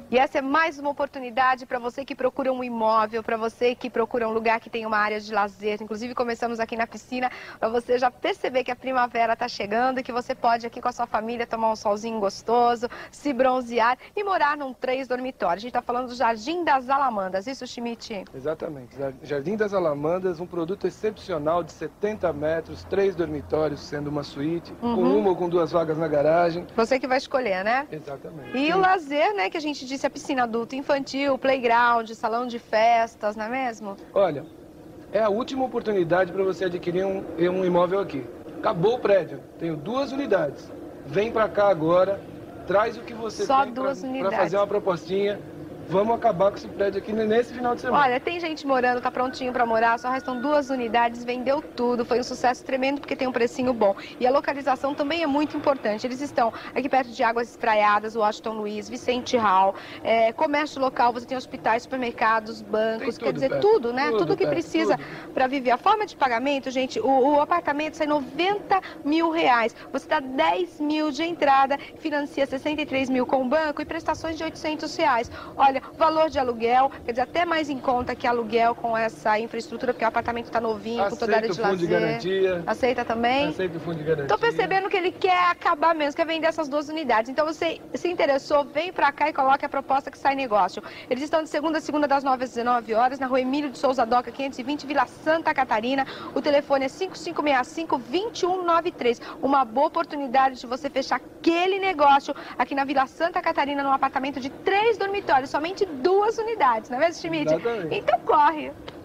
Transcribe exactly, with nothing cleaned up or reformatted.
E essa é mais uma oportunidade para você que procura um imóvel, para você que procura um lugar que tem uma área de lazer. Inclusive, começamos aqui na piscina, para você já perceber que a primavera está chegando e que você pode aqui com a sua família tomar um solzinho gostoso, se bronzear e morar num três dormitórios. A gente está falando do Jardim das Alamandas, isso, Schmidt? Exatamente. Jardim das Alamandas, um produto excepcional de setenta metros, três dormitórios, sendo uma suíte, uhum. com uma ou com duas vagas na garagem. Você que vai escolher, né? Exatamente. E Sim. o lazer, né, que a gente disse, a piscina adulta, infantil, playground, salão de festas, não é mesmo? Olha, é a última oportunidade para você adquirir um, um imóvel aqui. Acabou o prédio, tenho duas unidades. Vem para cá agora, traz o que você Só tem para fazer uma propostinha. Vamos acabar com esse prédio aqui nesse final de semana. Olha, tem gente morando, tá prontinho para morar, só restam duas unidades, vendeu tudo. Foi um sucesso tremendo porque tem um precinho bom. E a localização também é muito importante. Eles estão aqui perto de Águas Espraiadas, Washington Luiz, Vicente Hall, é, comércio local, você tem hospitais, supermercados, bancos, tudo, quer dizer, perto. tudo, né? Tudo, tudo que perto, precisa para viver. A forma de pagamento, gente, o, o apartamento sai noventa mil reais. Você dá dez mil de entrada, financia sessenta e três mil com o banco e prestações de oitocentos reais. Olha, valor de aluguel, quer dizer, até mais em conta que aluguel com essa infraestrutura, porque o apartamento está novinho, Aceita com toda a área de lazer. Aceita o fundo de garantia. Aceita também? Aceita o fundo de garantia. Estou percebendo que ele quer acabar mesmo, quer vender essas duas unidades. Então você se interessou, vem para cá e coloque a proposta que sai negócio. Eles estão de segunda a segunda das nove às dezenove horas, na rua Emílio de Souza Doca, quinhentos e vinte, Vila Santa Catarina. O telefone é cinco cinco seis cinco, dois um nove três. Uma boa oportunidade de você fechar aquele negócio aqui na Vila Santa Catarina, num apartamento de três dormitórios, somente duas unidades, não é mesmo, Schmidt? Exatamente. Então corre!